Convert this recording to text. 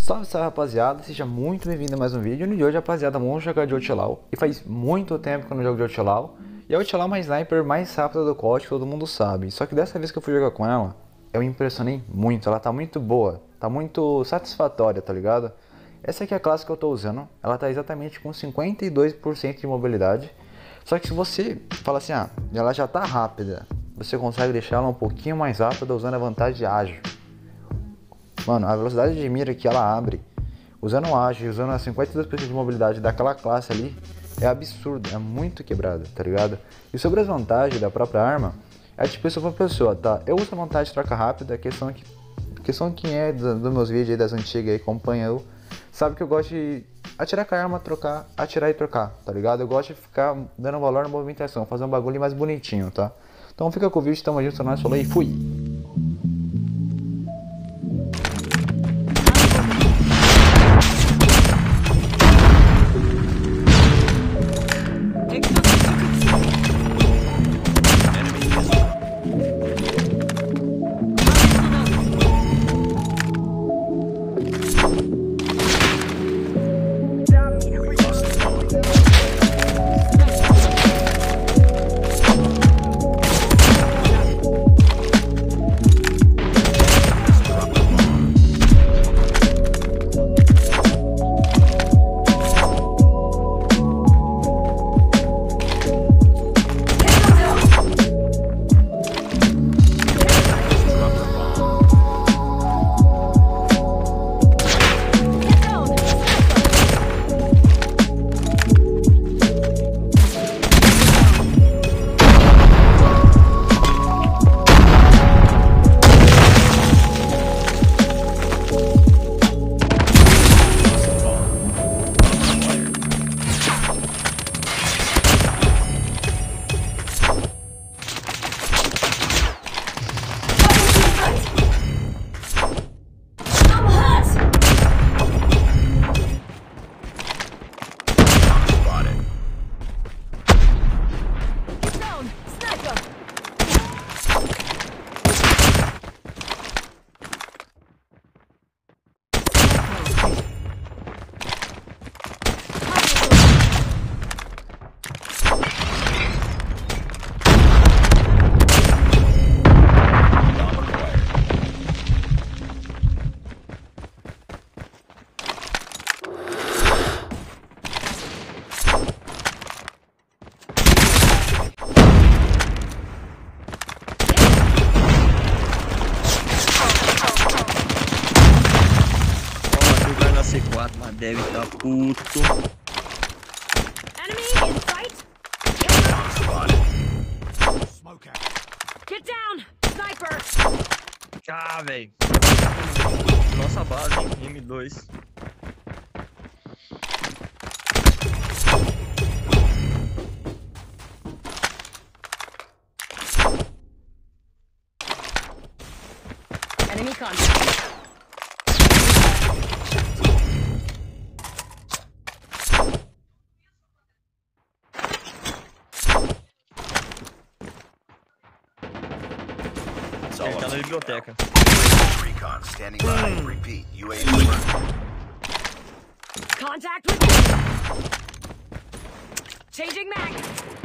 Salve, salve rapaziada, seja muito bem-vindo a mais um vídeo. No de hoje, rapaziada, vamos jogar de Outlaw. E faz muito tempo que eu não jogo de Outlaw. E a Outlaw é uma sniper mais rápida do COD, que todo mundo sabe. Só que dessa vez que eu fui jogar com ela, eu me impressionei muito. Ela tá muito boa, tá muito satisfatória, tá ligado? Essa aqui é a classe que eu tô usando. Ela tá exatamente com 52% de mobilidade. Só que se você fala assim, ela já tá rápida, você consegue deixar ela um pouquinho mais rápida usando a vantagem ágil. Mano, a velocidade de mira que ela abre, usando o ágil, usando a 52% de mobilidade daquela classe ali, é absurdo, é muito quebrada, tá ligado? E sobre as vantagens da própria arma, é de pessoa pra pessoa, tá? Eu uso a vantagem de troca rápida, questão quem é dos meus vídeos aí, das antigas aí, acompanha eu, sabe que eu gosto de atirar com a arma, trocar, atirar e trocar, tá ligado? Eu gosto de ficar dando valor na movimentação, fazer um bagulho mais bonitinho, tá? Então fica com o vídeo, tamo junto, nós falou e fui! C4, mas deve estar puto. Enemy in sight. Get down, sniper. Ah, velho. Nossa base, hein? M2. Enemy contact. Ele tá na biblioteca. Recon standing by. Repeat. UAV alert. Contact with. Changing mag.